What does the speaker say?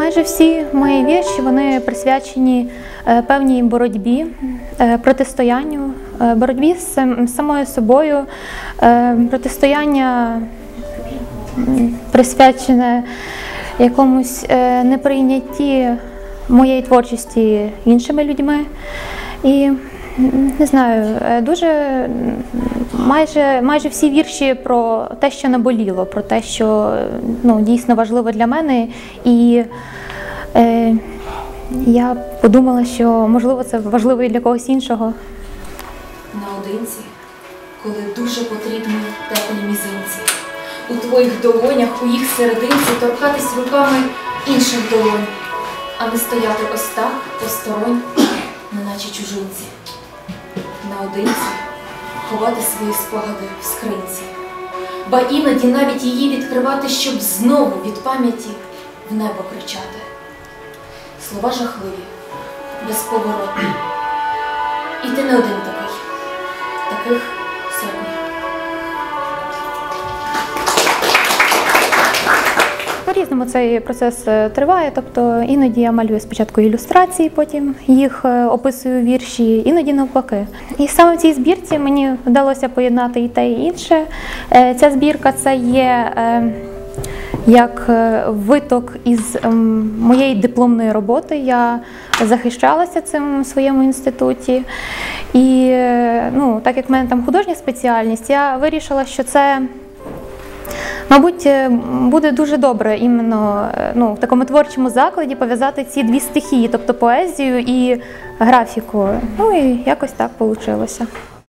Майже всі мої вірші, вони присвячені певній боротьбі, протистоянню, боротьбі з самою собою, протистояння присвячене якомусь неприйнятті моєї творчості іншими людьми. І, не знаю, майже всі вірші про те, що наболіло, про те, що дійсно важливо для мене. І я подумала, що, можливо, це важливо і для когось іншого. Наодинці, коли дуже потрібні теплі мізинці. У твоїх долонях, у їх серединці торкатись руками інших долонь, а не стояти ось так, посторонь, неначе чужинці. Наодинці ховати свої спогади в скринці, ба іноді навіть її відкривати, щоб знову від пам'яті в небо кричати. Слова жахливі, безповоротні. І ти не один такий. Таких сотні. По-різному цей процес триває, тобто іноді я малюю спочатку ілюстрації, потім їх описую в вірші, іноді навпаки. І саме в цій збірці мені вдалося поєднати і те, і інше. Ця збірка – це є як виток із моєї дипломної роботи. Я захищалася цим у своєму інституті. І так як в мене там художня спеціальність, я вирішила, що це, мабуть, буде дуже добре іменно в такому творчому закладі пов'язати ці дві стихії, тобто поезію і графіку. І якось так вийшло.